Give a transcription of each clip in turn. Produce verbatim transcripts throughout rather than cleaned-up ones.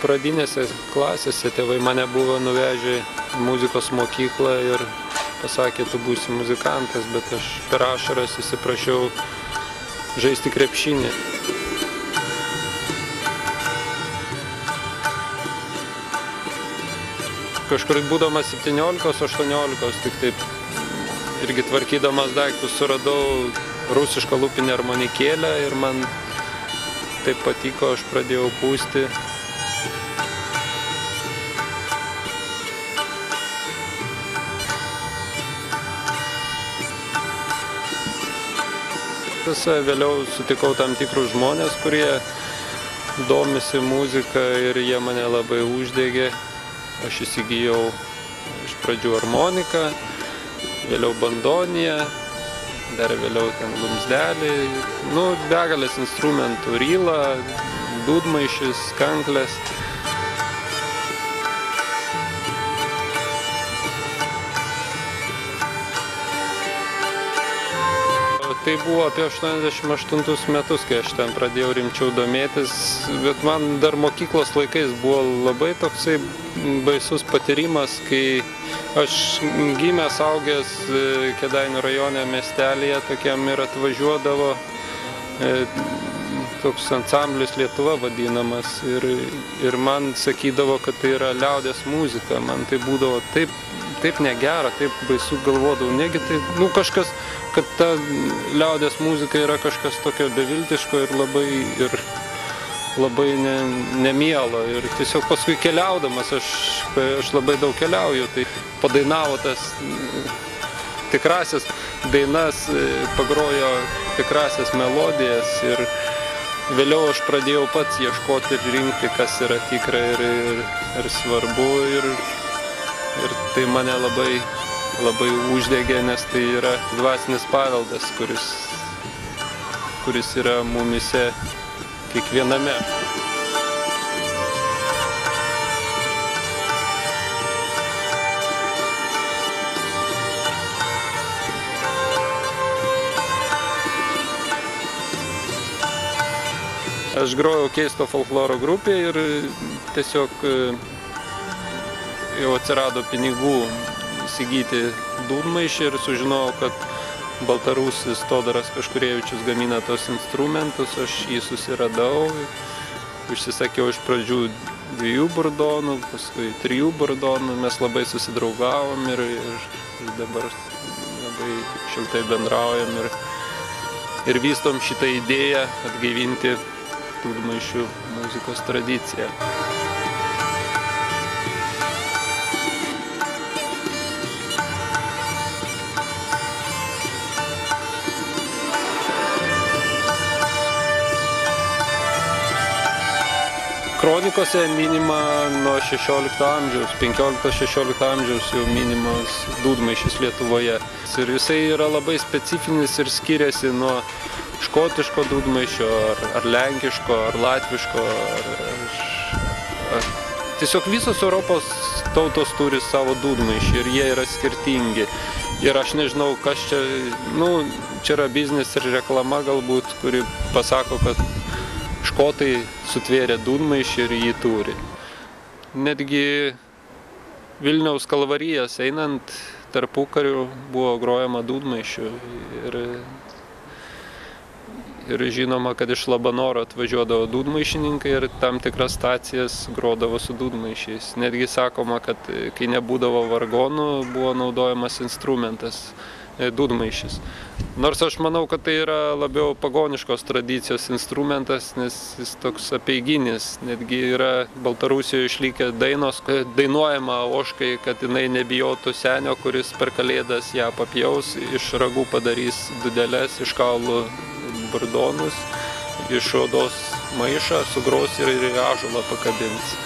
pradinėse klasėse tėvai mane buvo nuvežę į muzikos mokyklą ir pasakė, tu būsi muzikantas, bet aš per ašaras įsiprašiau žaisti krepšinį. Kažkur būdamas septyniolikos aštuoniolikos, tik taip irgi tvarkydamas daiktus suradau rusišką lūpinę armonikėlę ir man taip patiko, aš pradėjau pūsti. Vėliau sutikau tam tikrus žmonės, kurie domisi muzika ir jie mane labai uždegė. Aš įsigijau iš pradžių armoniką, vėliau bandoniją, dar vėliau ten lumsdelį, nu, begalės instrumentų, rylą, dūdmaišis, kanklės. Tai buvo apie aštuoniasdešimt aštuntus metus, kai aš ten pradėjau rimčiau domėtis, bet man dar mokyklos laikais buvo labai toksai baisus patyrimas, kai aš gimęs, augęs Kėdainių rajone miestelyje tokiam ir atvažiuodavo toks ansamblis Lietuva vadinamas ir, ir man sakydavo, kad tai yra liaudies muzika, man tai būdavo taip, taip negera, taip baisu galvodavau, negi tai, nu kažkas, kad ta liaudies muzika yra kažkas tokio beviltiško ir labai, ir labai ne, nemielo. Ir tiesiog paskui keliaudamas, aš, aš labai daug keliauju, tai padainavo tas tikrasias dainas, pagrojo tikrasias melodijas ir vėliau aš pradėjau pats ieškoti ir rinkti, kas yra tikra ir, ir, ir svarbu. Ir, ir tai mane labai labai uždegė, nes tai yra dvasinis paveldas, kuris, kuris yra mumyse kiekviename. Aš grojau Keisto folkloro grupėje ir tiesiog jau atsirado pinigų įsigyti dūdmaišį ir sužinojau, kad baltarusis Todoras Kaškurėvičius gamina tos instrumentus, aš jį susiradau, užsisakiau iš pradžių dviejų burdonų, paskui trijų burdonų, mes labai susidraugavom ir, ir, ir dabar labai šiltai bendraujam ir, ir vystom šitą idėją atgaivinti dūdmaišių muzikos tradiciją. Kronikose minima nuo šešiolikto amžiaus, penkiolikto šešiolikto amžiaus jau minimas dūdmaišis Lietuvoje. Ir jisai yra labai specifinis ir skiriasi nuo škotiško dūdmaišio, ar, ar lenkiško, ar latviško. Ar, ar, ar. Tiesiog visos Europos tautos turi savo dūdmaišį ir jie yra skirtingi. Ir aš nežinau, kas čia, nu, čia yra biznis ir reklama galbūt, kuri pasako, kad škotai sutvėrė dūdmaišį ir jį turi. Netgi Vilniaus kalvarijas einant tarpukariu buvo grojama dūdmaišiu ir, ir žinoma, kad iš Labanoro atvažiuodavo dūdmaišininkai ir tam tikras stacijas grodavo su dūdmaišiais. Netgi sakoma, kad kai nebūdavo vargonų, buvo naudojamas instrumentas dūdmaišis. Nors aš manau, kad tai yra labiau pagoniškos tradicijos instrumentas, nes jis toks apeiginis. Netgi yra Baltarusijoje išlikę dainos, dainuojama ožkai, kad jinai nebijotų senio, kuris per kalėdas ją papjaus, iš ragų padarys dūdeles, iš kaulų burdonus, iš odos maišą sugros ir į ąžuolą pakabins.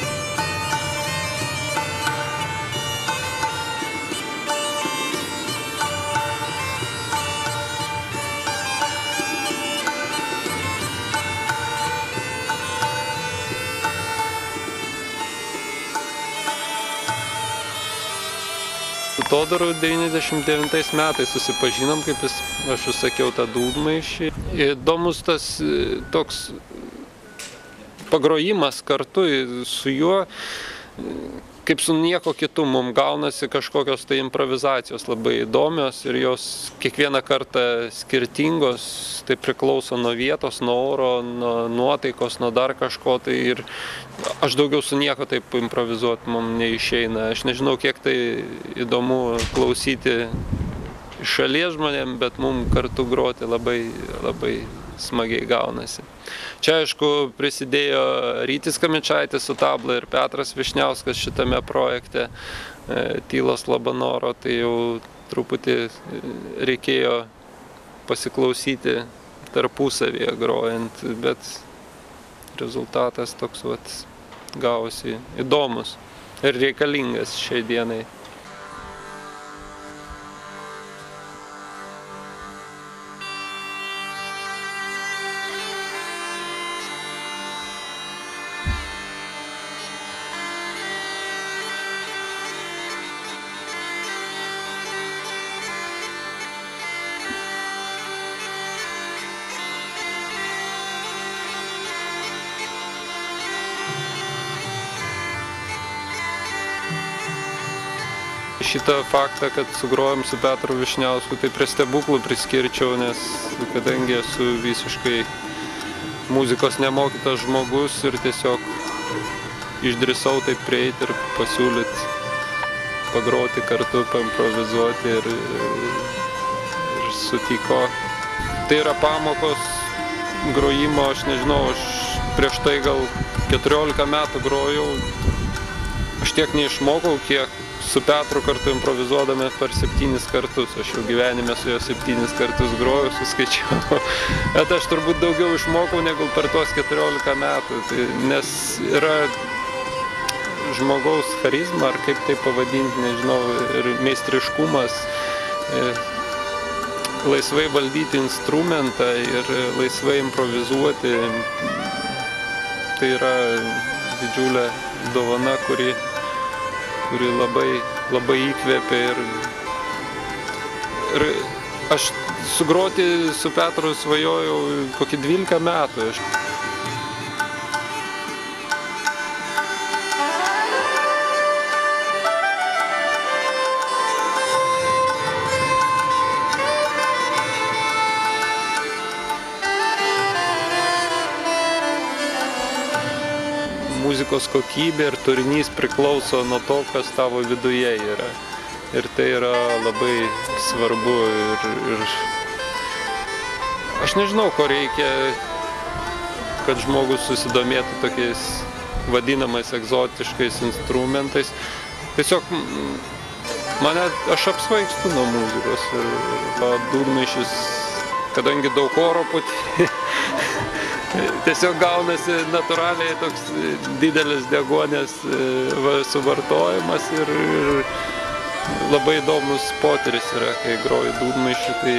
Su Todoru devyniasdešimt devintais metais susipažinom, kaip jis, aš užsakiau tą dūdmaišį. Įdomus tas toks pagrojimas kartu su juo, kaip su nieko kitu, mums gaunasi kažkokios tai improvizacijos labai įdomios ir jos kiekvieną kartą skirtingos, tai priklauso nuo vietos, nuo oro, nuo nuotaikos, nuo dar kažko. Tai ir aš daugiau su nieko taip improvizuoti mums neišeina. Aš nežinau, kiek tai įdomu klausyti šalies žmonėm, bet mums kartu groti labai, labai smagiai gaunasi. Čia, aišku, prisidėjo Rytis Kamičaitis su tabla ir Petras Višniauskas šitame projekte Tylos Labanoro, tai jau truputį reikėjo pasiklausyti tarpusavyje grojant, bet rezultatas toks vat gavosi įdomus ir reikalingas šiai dienai. Šitą faktą, kad sugrojom su Petru Višniausku, tai prie stebuklų priskirčiau, nes kadangi esu visiškai muzikos nemokytas žmogus ir tiesiog išdrįsau taip prieiti ir pasiūlyti pagroti kartu, paimprovizuoti ir, ir sutiko. Tai yra pamokos grojimo, aš nežinau, aš prieš tai gal keturiolika metų grojau, aš tiek neišmokau, kiek su Petru kartu improvizuodami per septynis kartus. Aš jau gyvenime su juo septynis kartus grojau, suskaičiau. Bet aš turbūt daugiau išmokau negu per tuos keturiolika metų. Tai, nes yra žmogaus charizma, ar kaip tai pavadinti, nežinau, ir meistriškumas, laisvai valdyti instrumentą ir laisvai improvizuoti. Tai yra didžiulė dovana, kuri kuri labai, labai įkvėpė ir, ir aš sugroti su Petru svajojau kokį dvylika metų. Aš... Muzikos kokybė ir turinys priklauso nuo to, kas tavo viduje yra. Ir tai yra labai svarbu. Ir, ir... Aš nežinau, ko reikia, kad žmogus susidomėtų tokiais vadinamais egzotiškais instrumentais. Tiesiog mane, aš apsvaigstu nuo muzikos. Ir dūdmaišis, kadangi daug oro putė, tiesiog gaunasi natūraliai toks didelis deguonies suvartojimas ir, ir labai įdomus potyris yra, kai groju dūdmaišiu, tai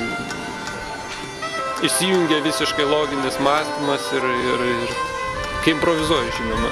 įsijungia visiškai loginis mąstymas ir, ir, ir kai improvizuoju, žinoma.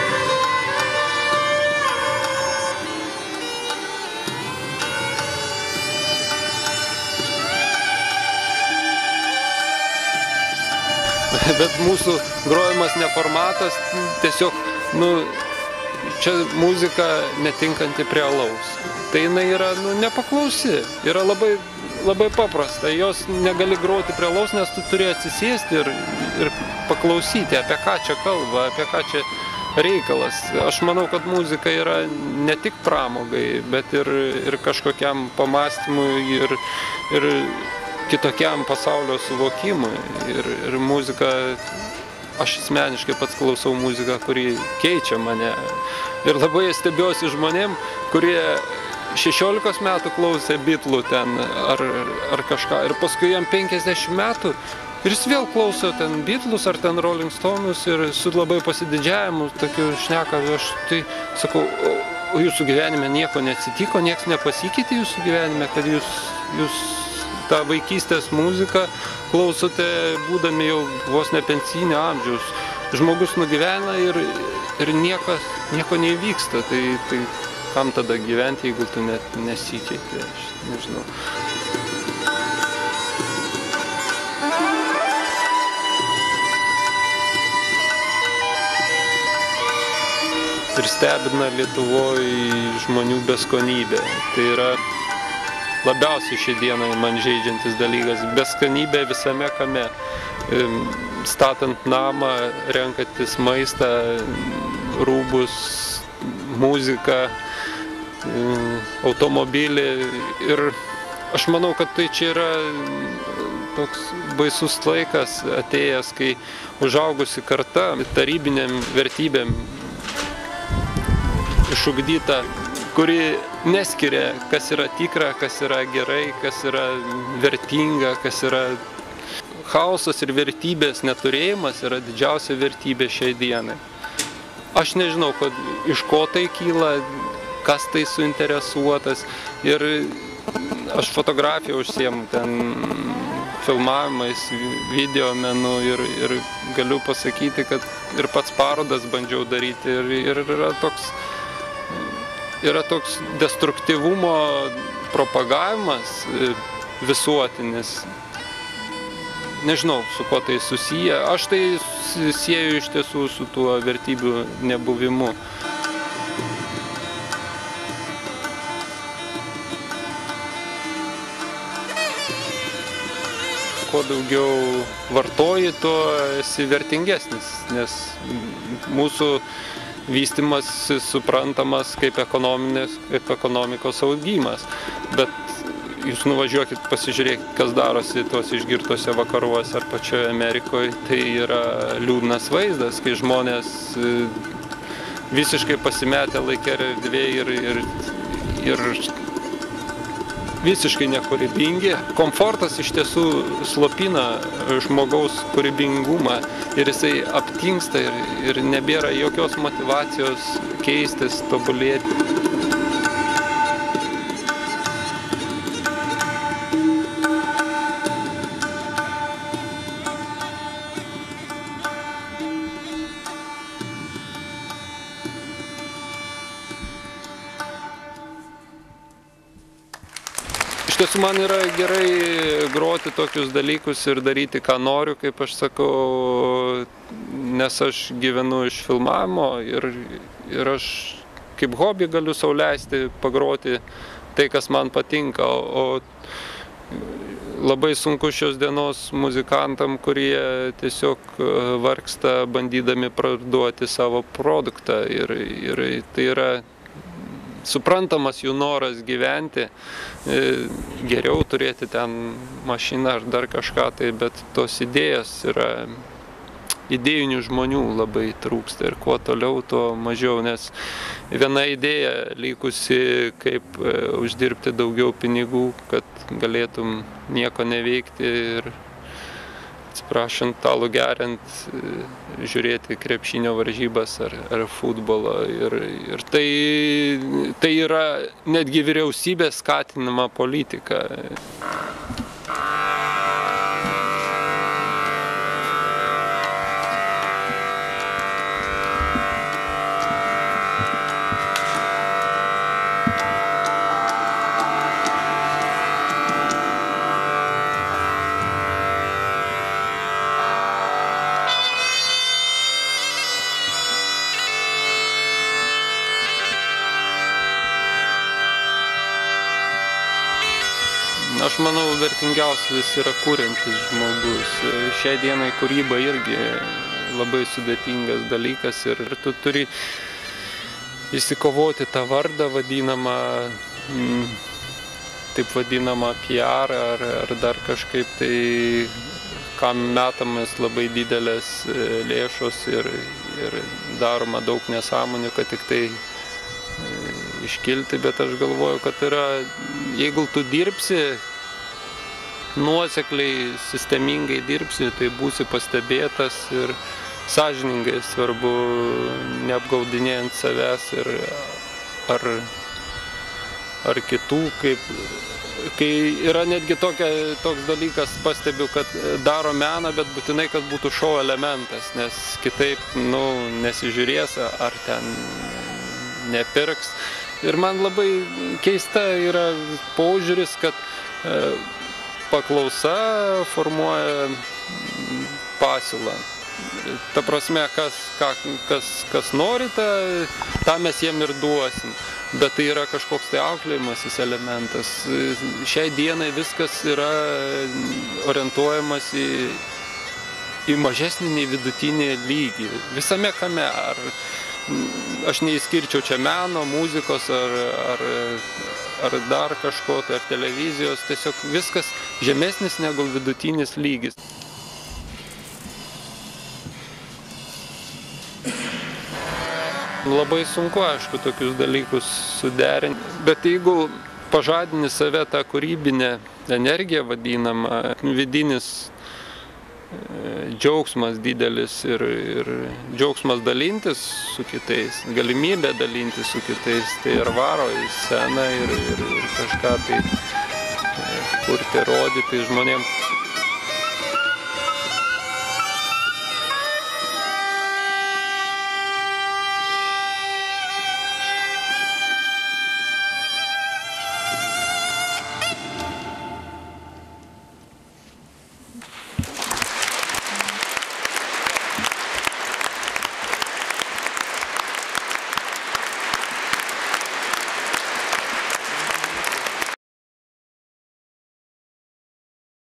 Bet mūsų grojimas neformatas, tiesiog, nu, čia muzika netinkanti prie alaus. Tai jinai yra, nu, nepaklausi, yra labai, labai paprasta. Jos negali groti prie alaus, nes tu turi atsisėsti ir, ir paklausyti, apie ką čia kalba, apie ką čia reikalas. Aš manau, kad muzika yra ne tik pramogai, bet ir, ir kažkokiam pamąstymui ir, ir kitokiam pasaulio suvokimui. Ir, ir muzika, aš asmeniškai pats klausau muziką, kuri keičia mane. Ir labai stebiuosi žmonėm, kurie šešiolikos metų klausė Beatlų ten ar, ar kažką. Ir paskui jam penkiasdešimt metų ir jis vėl klauso ten Beatlus ar ten Rolling Stones ir su labai pasididžiavimu tokiu šneka. Aš tai sakau, o, o jūsų gyvenime nieko neatsitiko, nieks nepasikeitė jūsų gyvenime, kad jūs, jūs tą vaikystės muziką klausote, būdami jau vos ne pensinio amžiaus. Žmogus nugyvena ir, ir niekas, nieko neįvyksta. Tai, tai kam tada gyventi, jeigu tu net nesikeiti, aš nežinau. ir stebina Lietuvoje žmonių beskonybė. Tai yra labiausiai šią dieną man žeidžiantis dalykas. Beskonybė visame kame. Statant namą, renkantis maistą, rūbus, muziką, automobilį. Ir aš manau, kad tai čia yra toks baisus laikas atėjęs, kai užaugusi karta tarybinėm vertybėm išugdyta, kuri neskiria, kas yra tikra, kas yra gerai, kas yra vertinga, kas yra chaosas ir vertybės neturėjimas yra didžiausia vertybė šiai dienai. Aš nežinau, kad iš ko tai kyla, kas tai suinteresuotas. Ir aš fotografiją užsiemu ten filmavimais, video menu ir, ir galiu pasakyti, kad ir pats parodas bandžiau daryti ir, ir yra toks yra toks destruktyvumo propagavimas visuotinis. Nežinau, su kuo tai susiję. Aš tai sieju iš tiesų su tuo vertybių nebuvimu. Kuo daugiau vartoji, tuo esi vertingesnis, nes mūsų vystimas suprantamas kaip, kaip ekonomikos augimas. Bet jūs nuvažiuokit, pasižiūrėkit, kas darosi tuos išgirtose vakaruose ar pačioje Amerikoje, tai yra liūdnas vaizdas, kai žmonės visiškai pasimetę laike erdvėje ir, ir, ir visiškai nekūrybingi. Komfortas iš tiesų slopina žmogaus kūrybingumą ir jisai aptingsta ir, ir nebėra jokios motyvacijos keistis, tobulėti. Iš tiesų man yra gerai groti tokius dalykus ir daryti, ką noriu, kaip aš sakau, nes aš gyvenu iš filmavimo ir, ir aš kaip hobį galiu sau leisti pagroti tai, kas man patinka. O labai sunku šios dienos muzikantam, kurie tiesiog vargsta bandydami parduoti savo produktą. Ir, ir tai yra suprantamas jų noras gyventi, geriau turėti ten mašiną ar dar kažką, tai, bet tos idėjos yra, idėjinių žmonių labai trūksta ir kuo toliau, tuo mažiau, nes viena idėja likusi, kaip uždirbti daugiau pinigų, kad galėtum nieko neveikti ir atsiprašant, talų geriant, žiūrėti krepšinio varžybas ar, ar futbolą. Ir, ir tai, tai yra netgi vyriausybės skatinama politika. Aš manau, vertingiausias yra kuriantis žmogus. Šiai dienai kūryba irgi labai sudėtingas dalykas ir tu turi įsikovoti tą vardą vadinamą, taip vadinamą P R ar, ar dar kažkaip tai, kam metamas labai didelės lėšos ir, ir daroma daug nesąmonių, kad tik tai iškilti, bet aš galvoju, kad yra, jeigu tu dirbsi, nuosekliai, sistemingai dirbsi, tai būsi pastebėtas ir sąžiningai, svarbu neapgaudinėjant savęs ir ar, ar kitų, kaip, kai yra netgi tokia, toks dalykas, pastebiu, kad daro meną, bet būtinai, kad būtų šou elementas, nes kitaip, nu, nesižiūrės, ar ten nepirks. Ir man labai keista yra požiūris, kad paklausa formuoja pasiūlą. ta prasme, kas, ką, kas, kas nori, tą, tą mes jiem ir duosim. Bet tai yra kažkoks tai auklėjimasis elementas. Šiai dienai viskas yra orientuojamas į, į mažesnį nei vidutinį lygį. Visame kame. Ar, aš neįskirčiau čia meno, muzikos ar, ar, ar dar kažko, tai ar televizijos. Tiesiog viskas žemesnis negu vidutinis lygis. Labai sunku, aišku, tokius dalykus suderinti, bet jeigu pažadini save tą kūrybinę energiją vadinamą, vidinis džiaugsmas didelis ir, ir džiaugsmas dalintis su kitais, galimybė dalintis su kitais, tai ir varo į sceną ir, ir, ir kažką tai kurti, rodyti žmonėms.